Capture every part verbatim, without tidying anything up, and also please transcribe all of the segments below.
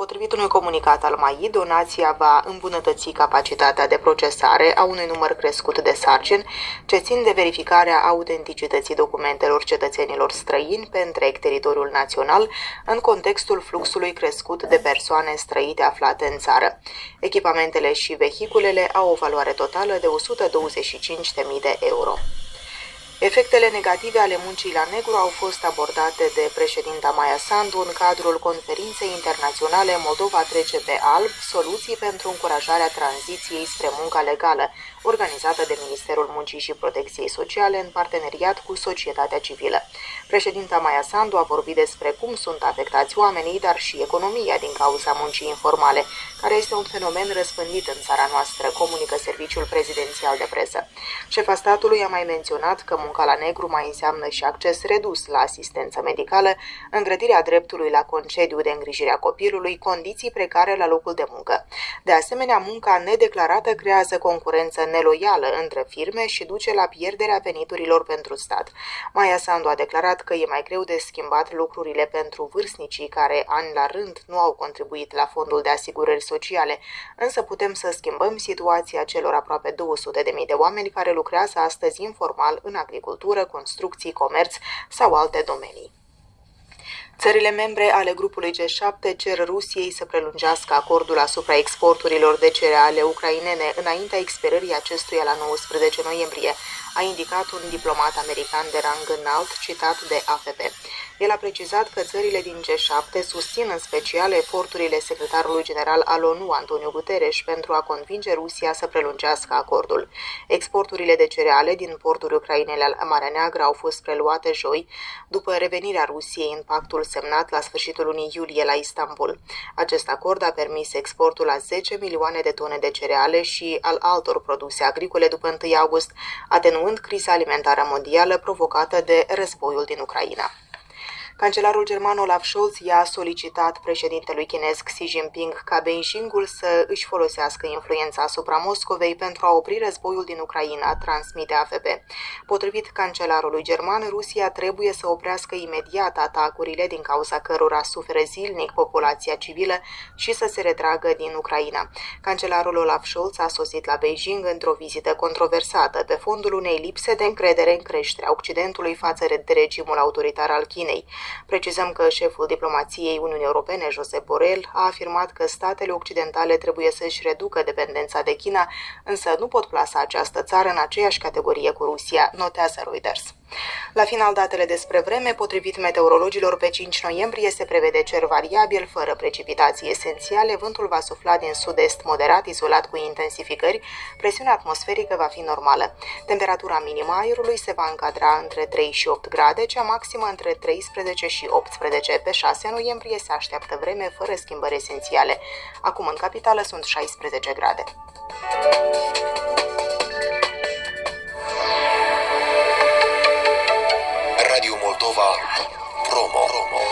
Potrivit unui comunicat al M A I, donația va îmbunătăți capacitatea de procesare a unui număr crescut de sarcini ce țin de verificarea autenticității documentelor cetățenilor străini pe întreg teritoriul național în contextul fluxului crescut de persoane străine aflate în țară. Echipamentele și vehiculele au o valoare totală de o sută douăzeci și cinci de mii de euro. Efectele negative ale muncii la negru au fost abordate de președinta Maia Sandu în cadrul conferinței internaționale Moldova trece pe alb, soluții pentru încurajarea tranziției spre munca legală, organizată de Ministerul Muncii și Protecției Sociale în parteneriat cu societatea civilă. Președinta Maia Sandu a vorbit despre cum sunt afectați oamenii, dar și economia din cauza muncii informale, care este un fenomen răspândit în țara noastră, comunică Serviciul Prezidențial de Presă. Șefa statului a mai menționat că munca la negru mai înseamnă și acces redus la asistență medicală, îngrădirea dreptului la concediu de îngrijire a copilului, condiții precare la locul de muncă. De asemenea, munca nedeclarată creează concurență neloială între firme și duce la pierderea veniturilor pentru stat. Maia Sandu a declarat că e mai greu de schimbat lucrurile pentru vârstnicii care, ani la rând, nu au contribuit la fondul de asigurări sociale, însă putem să schimbăm situația celor aproape două sute de mii de oameni care lucrează astăzi informal în agricultură, construcții, comerț sau alte domenii. Țările membre ale grupului G șapte cer Rusiei să prelungească acordul asupra exporturilor de cereale ucrainene înaintea expirării acestuia la nouăsprezece noiembrie, a indicat un diplomat american de rang înalt citat de A F P. El a precizat că țările din G șapte susțin în special eforturile secretarului general al ONU, Antonio Guterres, pentru a convinge Rusia să prelungească acordul. Exporturile de cereale din porturi ucrainene la Marea Neagră au fost preluate joi, după revenirea Rusiei în pactul semnat la sfârșitul lunii iulie la Istanbul. Acest acord a permis exportul a zece milioane de tone de cereale și al altor produse agricole după întâi august, atenuând criza alimentară mondială provocată de războiul din Ucraina. Cancelarul german Olaf Scholz i-a solicitat președintelui chinez Xi Jinping ca Beijingul să își folosească influența asupra Moscovei pentru a opri războiul din Ucraina, transmite A F P. Potrivit cancelarului german, Rusia trebuie să oprească imediat atacurile din cauza cărora suferă zilnic populația civilă și să se retragă din Ucraina. Cancelarul Olaf Scholz a sosit la Beijing într-o vizită controversată pe fondul unei lipse de încredere în creșterea Occidentului față de regimul autoritar al Chinei. Precizăm că șeful diplomației Uniunii Europene, Josep Borrell, a afirmat că statele occidentale trebuie să-și reducă dependența de China, însă nu pot plasa această țară în aceeași categorie cu Rusia, notează Reuters. La final, datele despre vreme, potrivit meteorologilor, pe cinci noiembrie se prevede cer variabil, fără precipitații esențiale, vântul va sufla din sud-est moderat, izolat cu intensificări, presiunea atmosferică va fi normală. Temperatura minimă a aerului se va încadra între trei și opt grade, cea maximă între treisprezece și optsprezece. Pe șase noiembrie se așteaptă vreme fără schimbări esențiale. Acum în capitală sunt șaisprezece grade. Radio Moldova Promo.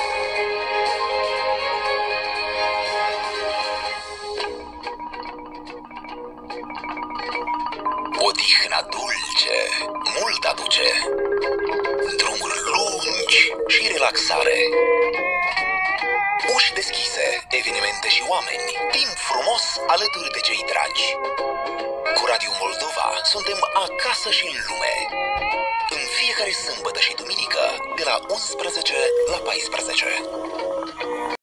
Odihna dulce, mult aduce, drumuri lungi și relaxare, uși deschise, evenimente și oameni, timp frumos alături de cei dragi. Cu Radio Moldova suntem acasă și în lume. În fiecare sâmbătă și duminică, de la unsprezece la paisprezece.